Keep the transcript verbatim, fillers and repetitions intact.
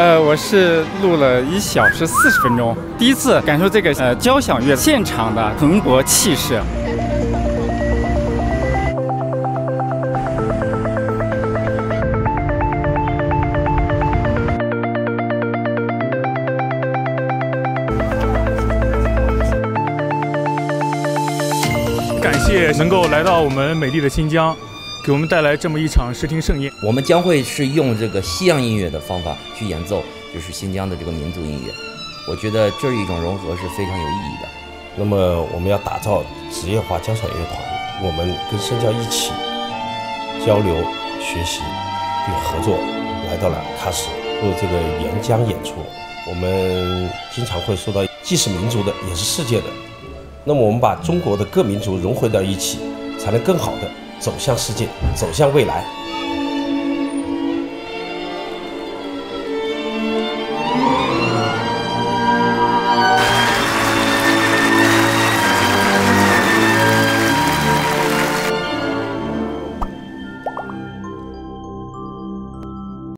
呃，我是录了一小时四十分钟，第一次感受这个呃交响乐现场的蓬勃气势。 感谢能够来到我们美丽的新疆，给我们带来这么一场视听盛宴。 我们将会是用这个西洋音乐的方法去演奏，就是新疆的这个民族音乐。我觉得这一种融合是非常有意义的。 那么我们要打造职业化交响乐团，我们跟深交一起交流、学习并合作，来到了喀什做这个沿疆演出。我们经常会说到，既是民族的，也是世界的。那么我们把中国的各民族融汇到一起，才能更好的走向世界，走向未来。